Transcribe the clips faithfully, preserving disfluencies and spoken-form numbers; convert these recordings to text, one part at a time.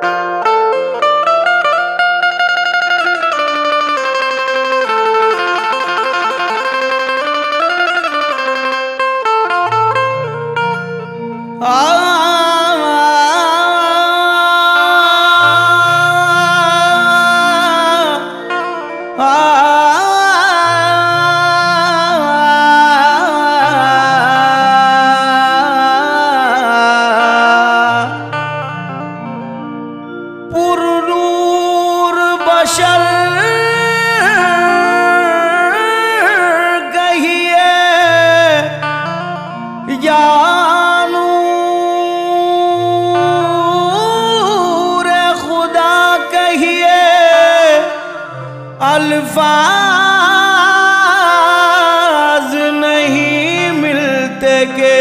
अल्फाज नहीं मिलते के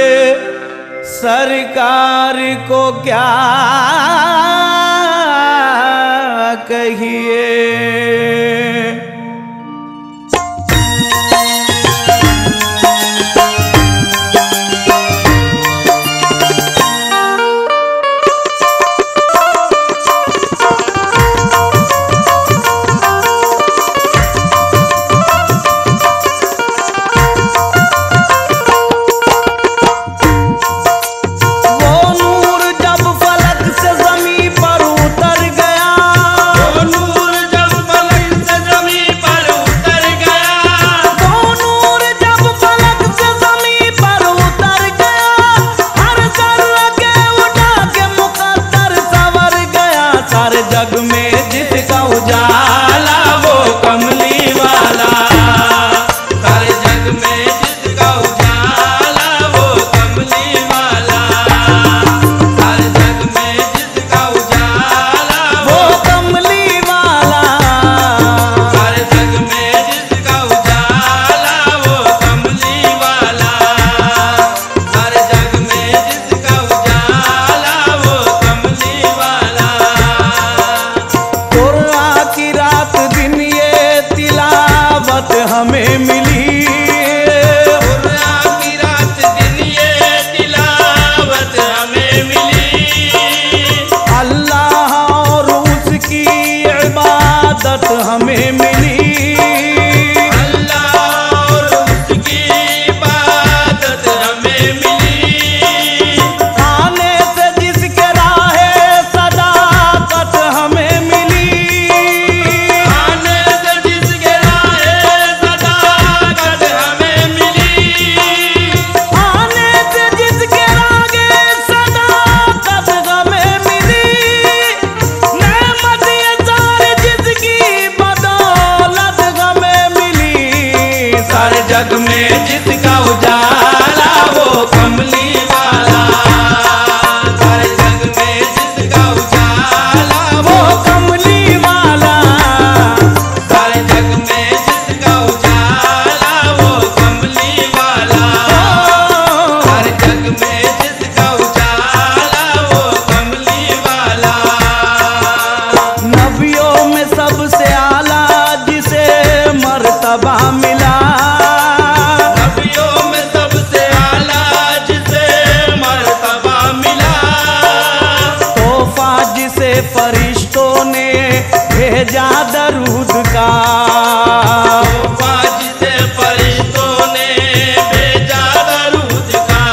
सरकार को क्या कहिए। जग में जिसका उजाला वो कमली वाला, सारे जग में जिसका उजाला वो कमली वाला, सारे जग में जिसका उजाला वो कमली वाला, सारे जग में जिसका उजाला वो कमली वाला, सारे जग में जिसका उजाला वो कमली वाला। की रात दिन ये तिलावत हमें मिली, की रात दिन ये तिलावत हमें मिली, अल्लाह और उसकी इबादत हमें मिली, अल्लाह और उसकी इबादत हमें मिली, आने से जिसके राहे सदाकत हमें मिली, जग में जिसका उजाला वो कमली वाला, सारे जग में जिसका उजाला वो कमली वाला, सारे जग में जिसका उजाला वो कमली वाला, सारे जग में जिसका उजाला वो कमली वाला। नबियों में सबसे आला जिसे मर्तबा मिला, फरिश्तों ने भेजा दरूद का, जिसे फरिश्तों ने भेजा दरूद का,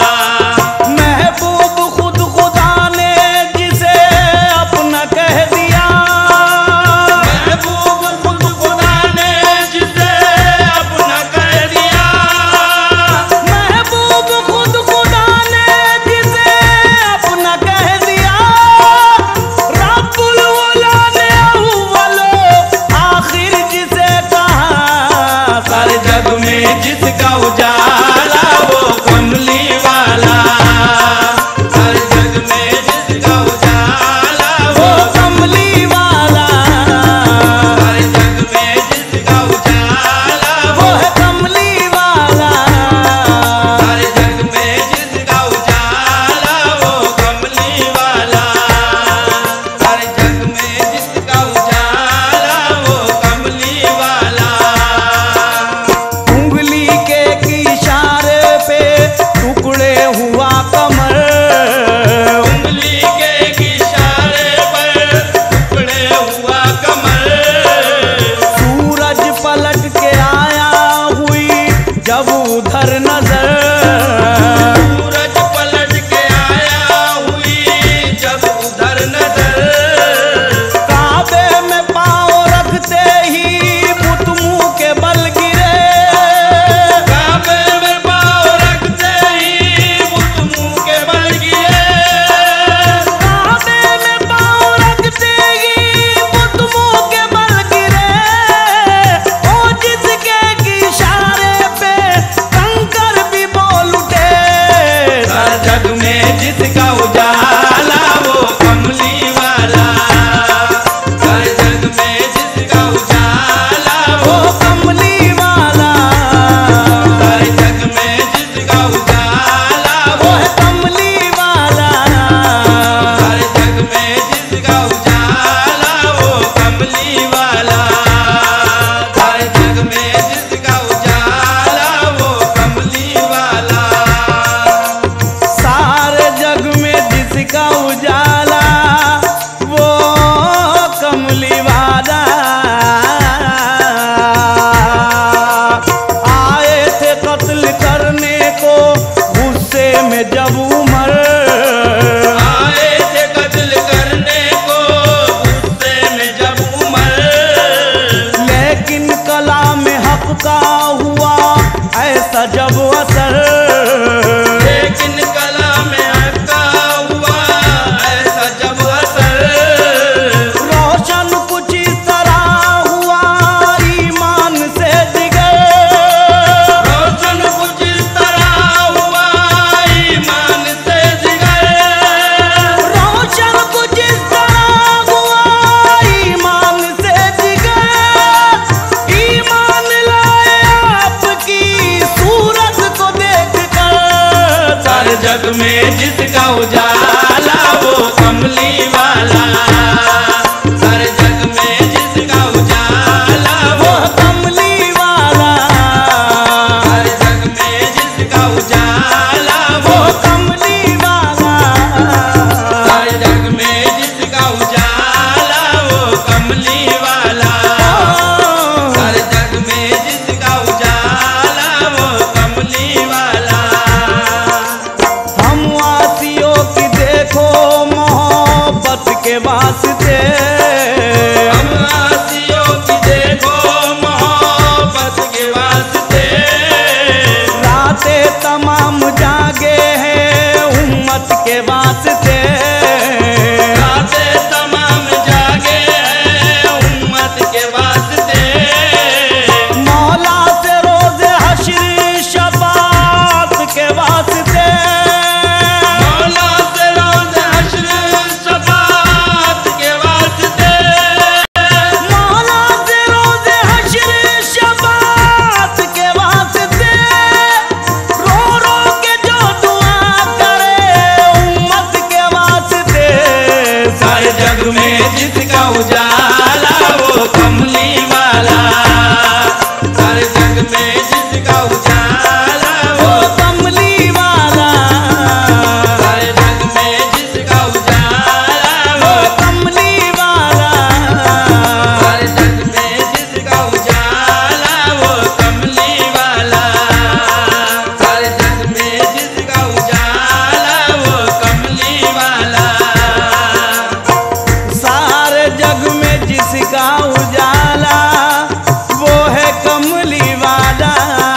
महबूब खुद खुदा ने जिसे अपना कह दिया, महबूब खुद खुदा ने जिसे अपना कह दिया, महबूब खुद खुदा ने जिसे अपना कह दिया, आखिर जिस जब उमर, आए थे कत्ल करने को गुस्से में जब उमर, लेकिन कलाम हक का हुआ ऐसा जब असर, लेकिन कलाम हक का हुआ ऐसा जब असर, रोशन कुछ इस तरह हुआ ईमान से जिगर, रोशन कुछ इस तरह हुआ ईमान से जिगर, रोशन कुछ इस तरह हुआ ईमान से जिगर, ईमान लाए आपकी सूरत को देखकर, सारे जग में जिसका उजाला वो कमली वाला, सारे जग में जिसका उजाला वो, वो कमली वाला, सारे जग में जिसका उजाला वो वो, कमली वाला, सारे जग में जिसका उजाला वो कमली वाला, सारे जग में जिसका उजाला वो कमली वाला। हम वासियों की देखो मोहब्बत के वास्ते, हम आसियों की देखो मोहब्बत के वास्ते, रातें तमाम जागे हैं उम्मत के वास्ते, रातें तमाम जागे हैं उम्मत के वास्ते, मौला से रोज़े हश्र शफाअत के वास्ते, मौला से रोज़ हश्र शफाअत के वास्ते, मौला से रोज़े हश्र शफाअत के वास्ते, रो रो के जो दुआ करे उम्मत के वास्ते, सारे जग में जिसका उजाला वो कमली वाला, सारे जग में जिसका उजाला वो, वो कमली वाला, सारे जग में जिसका उजाला वो, वो कमली वाला, सारे जग में जिसका उजाला वो कमली वाला, सारे जग में जिसका उजाला वो कमली वाला, सारे जग में जिसका उजाला वो है कमली वाला।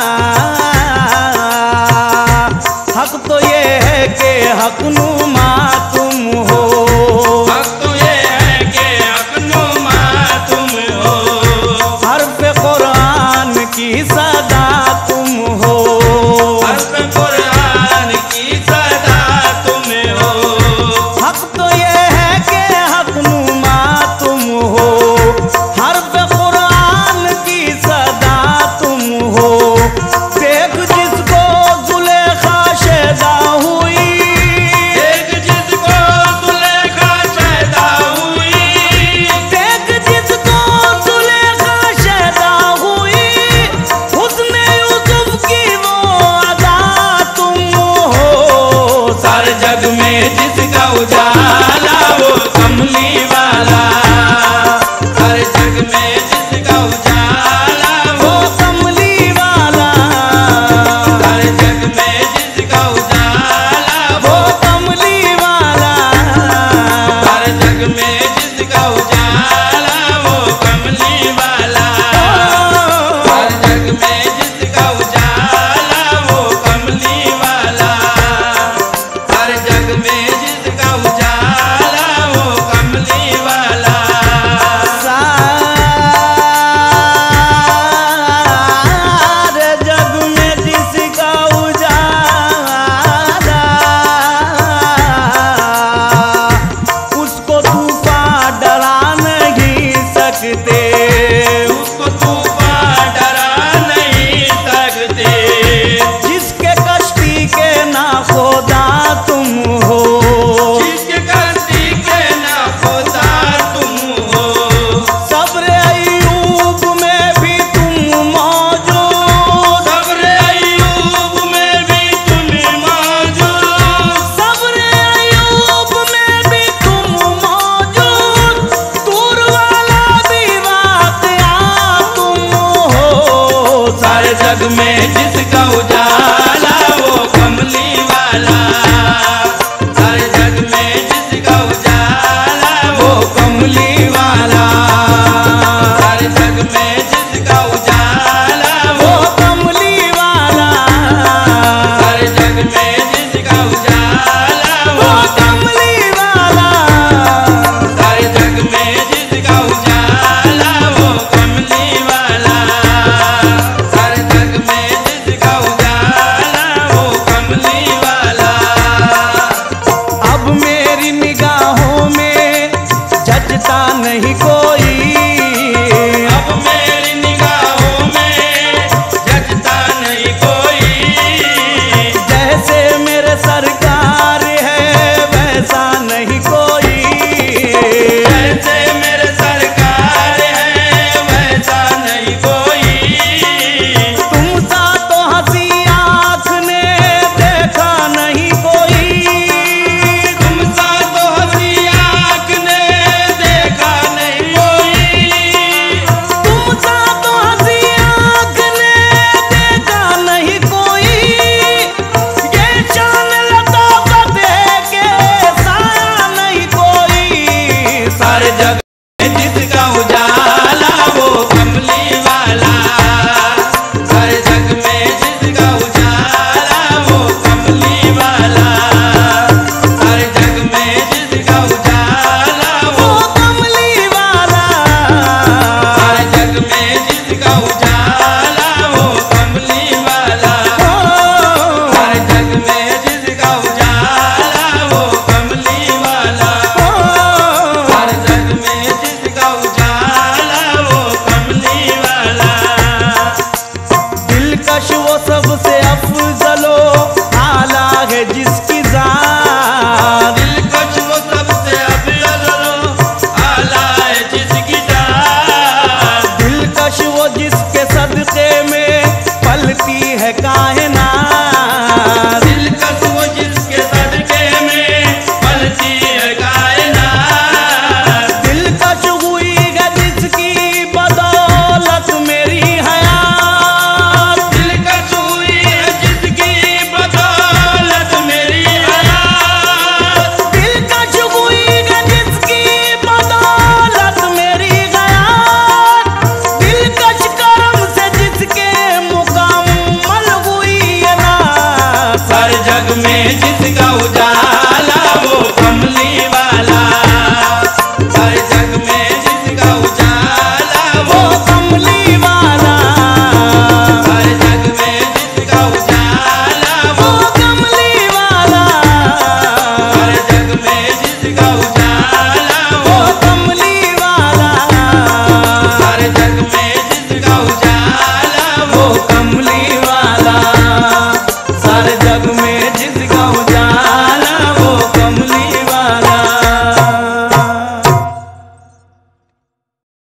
हक तो ये है कि हकनुमा तुम हो, हक तो ये है कि हकनुमा तुम हो, हर्फ कुरान की सदा तुम हो, हर्फ कुरान की सदा तुम हो, हक तो ये है कि हकनुमा तुम हो, हर्फ कुरान की सदा तुम हो, देख जिसको जुलेखा शैदा हुई, एक जिसको सुलेखा शैदा हुई, देख जिसको जुलेखा शैदा हुई, हुस्न यूसुफ की वो अदा तुम हो, सारे जग में जिसका उजाला वो कमली